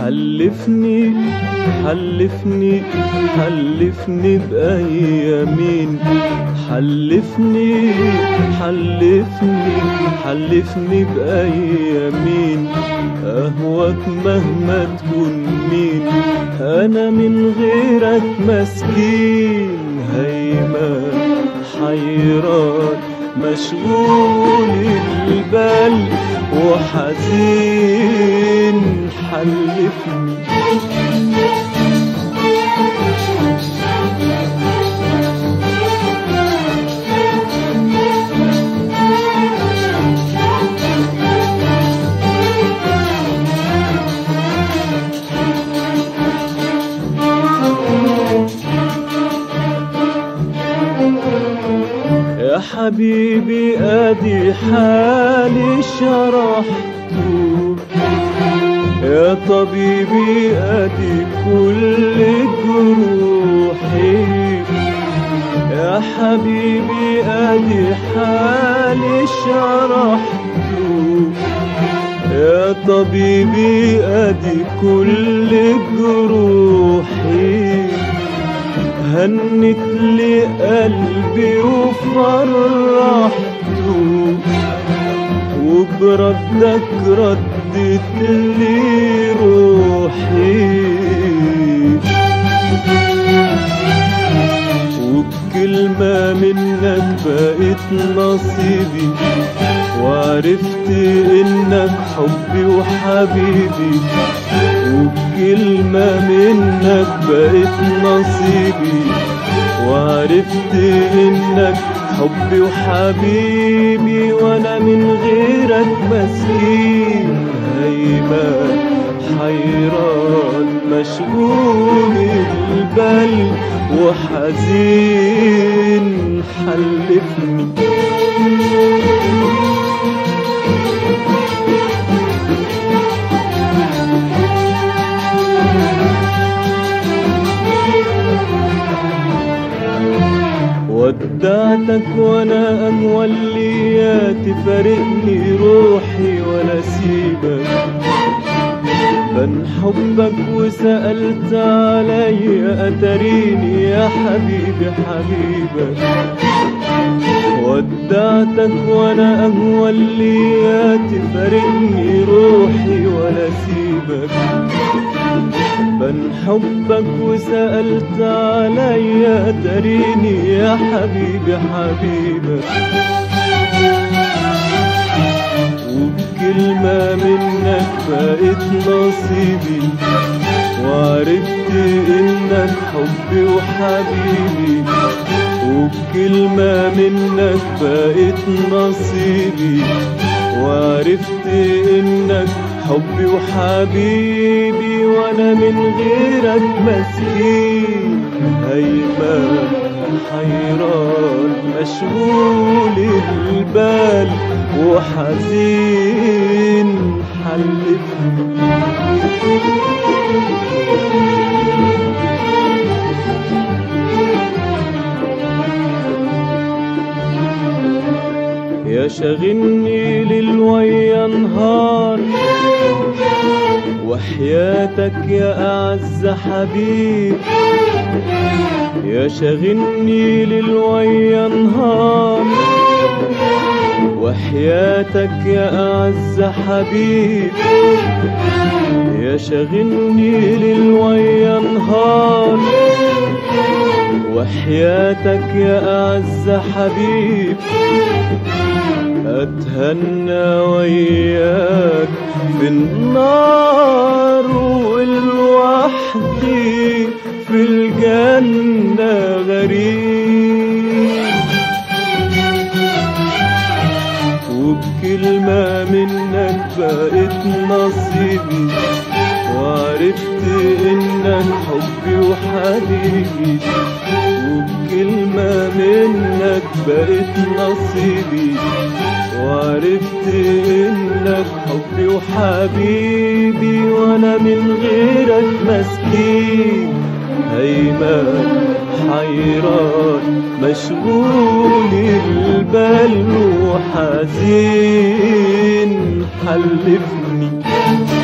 حلفني حلفني حلفني بأيامين، حلفني حلفني حلفني بأيامين، أهواك مهما تكون مين، أنا من غيرك مسكين، هيمان حيران مشغول البال وحزين. حلفني يا حبيبي ادي حالي شرحته، يا طبيبي ادي كل جروحي، يا حبيبي ادي حالي شرحته، يا طبيبي ادي كل جروحي، هنت لي قلبي وفرحته، وبردك ردت لي روحي، وبكلمة منك بقيت نصيبي، وعرفت انك حبي وحبيبي، وبكلمة منك بقيت نصيبي، وعرفت انك حبي وحبيبي، وانا من غيرك مسكين، هيمان حيران مشغول البال وحزين. حلفني ودعتك وانا اموليات، تفارقني روحي ولا سيبك، بن حبك وسألت عليا اتريني يا حبيبي حبيبك، ودعتك وانا اموليات، تفارقني روحي ولا سيبك، بن حبك وسألت عليا تريني يا حبيبي حبيبك، وبكلمة منك بقيت نصيبي، وعرفت انك حبي وحبيبي، وبكلمة منك بقيت نصيبي، وعرفت انك حبي وحبيبي، وانا من غيرك مسكين، هيمان حيران مشغول البال وحزين. حلفني يا شاغلني ليل ويا نهار، وحياتك يا أعز حبيب، يا شاغلني ليل ويا نهار، وحياتك يا أعز حبيب، يا شاغلني ليل ويا نهار، وحياتك يا أعز حبيب، أتهنى وياك في النار ولوحدي في الجنة غريب، وبكلمة منك بقيت نصيبي، وعرفت انك حبي وحبيبي، وبكلمة منك بقيت نصيبي، وعرفت انك حبي وحبيبي، وانا من غيرك مسكين، هيمان حيران مشغول البال وحزين. حلفني